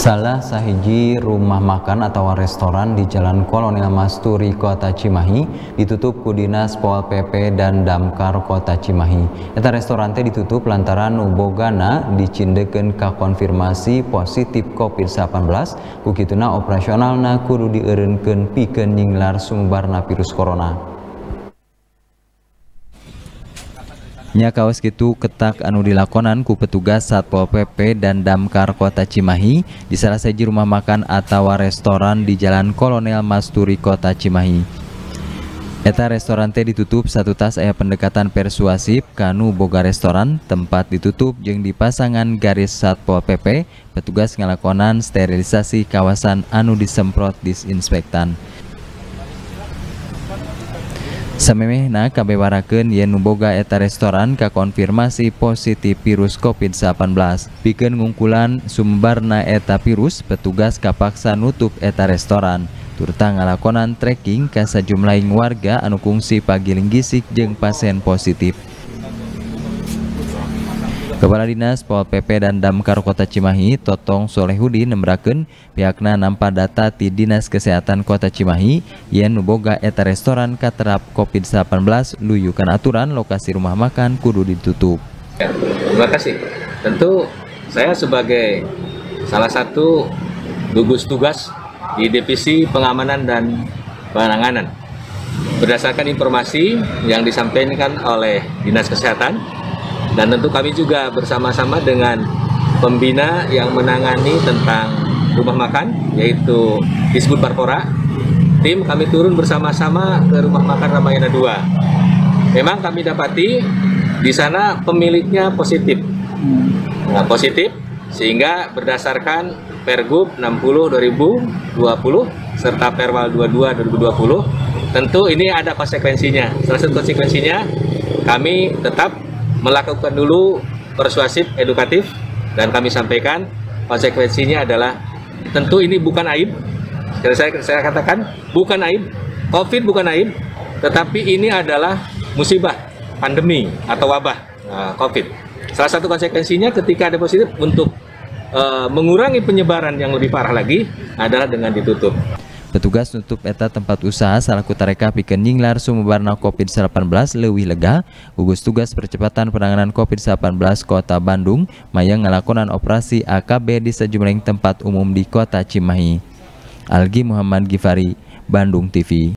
Salah sahiji rumah makan atau restoran di Jalan Kolonel Masturi, Kota Cimahi ditutup ku Dinas Pol PP dan Damkar Kota Cimahi. Eta restoran teh ditutup lantaran nubogana dicindekeun ka konfirmasi positif COVID-19, ku kituna operasionalna kudu dieureunkeun pikeun nyinglar sumbarna virus corona. Nya kaos kitu ketak anu dilakonan ku petugas Satpol PP dan Damkar Kota Cimahi di salah siji rumah makan atawa restoran di Jalan Kolonel Masturi, Kota Cimahi. Eta restoran teh ditutup satu tas aya pendekatan persuasif kanu boga restoran, tempat ditutup jeung dipasangan garis Satpol PP, petugas ngalakonan sterilisasi kawasan anu disemprot disinfektan. Samemehna kabewarakeun yen nu boga eta restoran kakonfirmasi positif virus COVID-19. Pikeun ngungkulan sumbarna eta virus, petugas kapaksa nutup eta restoran. Turta ngalakonan tracking ka sajumlahing warga anu kungsi pagiling gisik jeung pasien positif. Kepala Dinas Pol PP dan Damkar Kota Cimahi, Totong Solehudin nembrakeun pihakna nampa data ti Dinas Kesehatan Kota Cimahi yen nu boga eta restoran katerap COVID-19 luyukan aturan lokasi rumah makan kudu ditutup. Ya, terima kasih. Tentu saya sebagai salah satu gugus tugas di Divisi Pengamanan dan Penanganan, berdasarkan informasi yang disampaikan oleh Dinas Kesehatan, dan tentu kami juga bersama-sama dengan pembina yang menangani tentang rumah makan, yaitu Disbud Parpora, tim kami turun bersama-sama ke rumah makan Ramayana 2. Memang kami dapati di sana pemiliknya positif. Nah, positif sehingga berdasarkan Pergub 60/2020 serta Perwal 22/2020, tentu ini ada konsekuensinya. Salah satu konsekuensinya kami tetap melakukan dulu persuasif edukatif, dan kami sampaikan konsekuensinya adalah tentu ini bukan aib. Saya katakan bukan aib, COVID bukan aib, tetapi ini adalah musibah pandemi atau wabah COVID. Salah satu konsekuensinya ketika ada positif, untuk mengurangi penyebaran yang lebih parah lagi adalah dengan ditutup. Petugas nutup eta tempat usaha salaku tareka pikeun nyinglar sumberna COVID-19 leuwih lega. Gugus Tugas Percepatan Penanganan COVID-19 Kota Bandung mayang ngalakonan operasi AKB di sejumlah tempat umum di Kota Cimahi. Algi Muhammad Gifari, Bandung TV.